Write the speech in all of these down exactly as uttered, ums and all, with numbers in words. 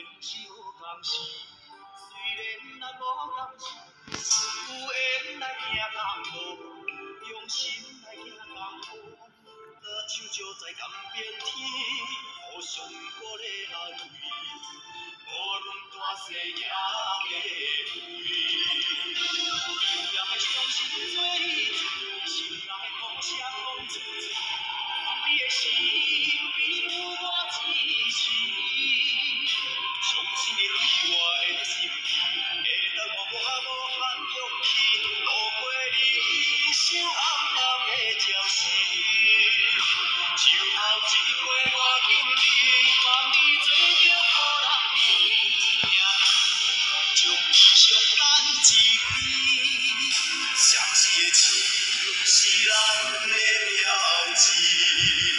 是无共时，虽然咱无共时，有缘来行同路，用心来行同路。若手照在江边天，互相鼓励安慰，无论大小也袂累。也爱相信做一阵，心内放声讲出嘴。你的心比有我一世，相信你对我的心意，会当我我无限勇气，路过你生暗淡的礁石。秋风一过我经历，望你做着好人命，将理想等一边，相思的情是咱的标志。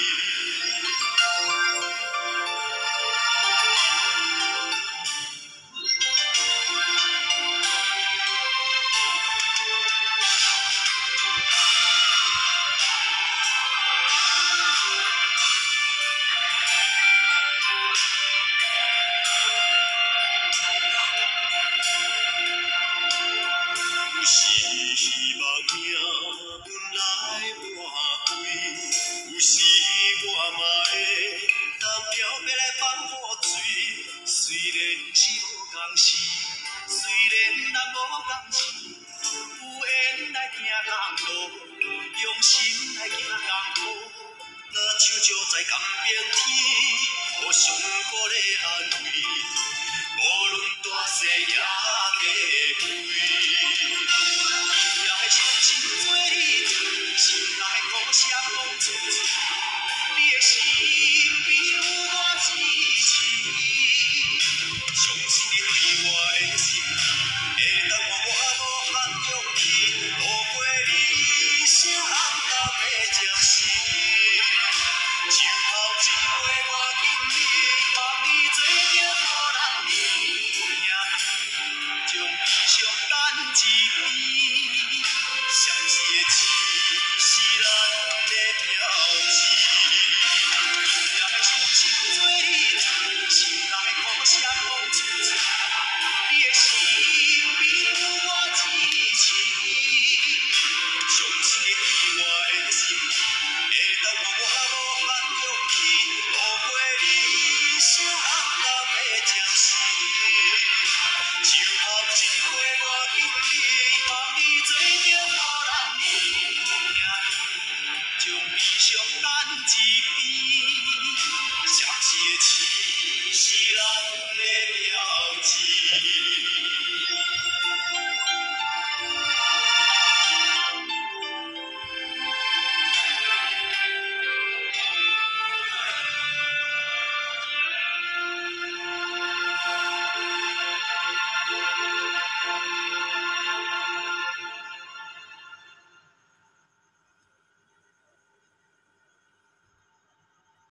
用心来行同路，若手照在江边天，互相鼓励安慰，无论大小也袂累。也爱相信做一阵，心内苦涩讲出嘴，你的心